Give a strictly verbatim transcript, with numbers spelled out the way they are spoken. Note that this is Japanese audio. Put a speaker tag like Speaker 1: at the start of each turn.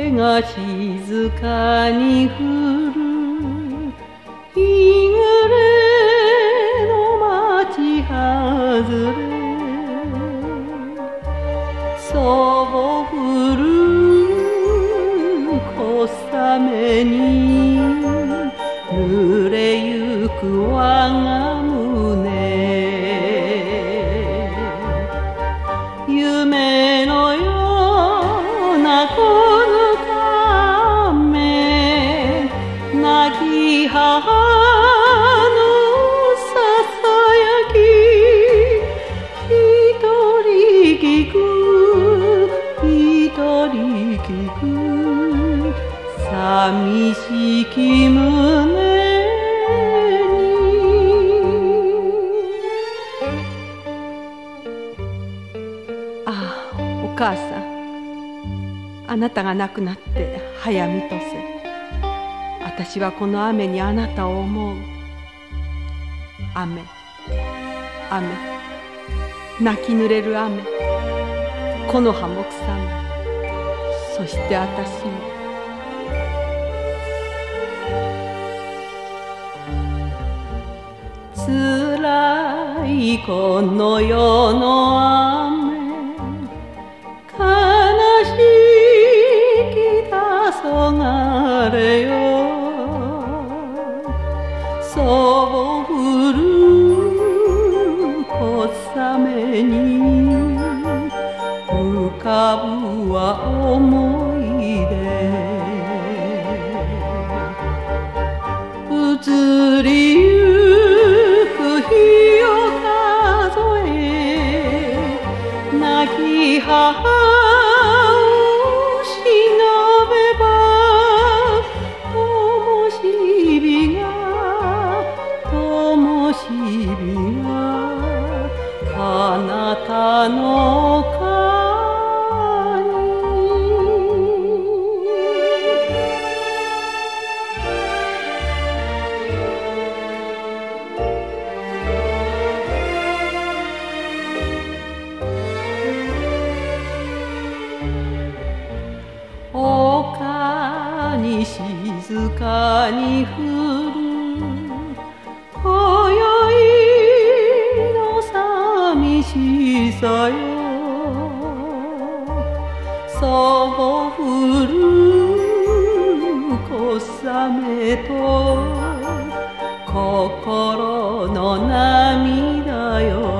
Speaker 1: 雨が静かに降る日暮れの町外れそぼ降る小雨に濡れゆく我が胸夢のようなこの雨亡き母のささやき一人聞く一人聞く寂しき胸ああ、お母さん、あなたが亡くなって早みとせ。私はこの雨にあなたを思う。雨、雨、泣き濡れる雨、木の葉も草も、そして私も。つらいこの世の雨悲しき黄昏よそぼ降る小雨に浮かぶは思い出移りゆく日を数え亡き母あなたの丘に丘に静かに降る今宵寂しさよそぼ降る小雨と心の涙よ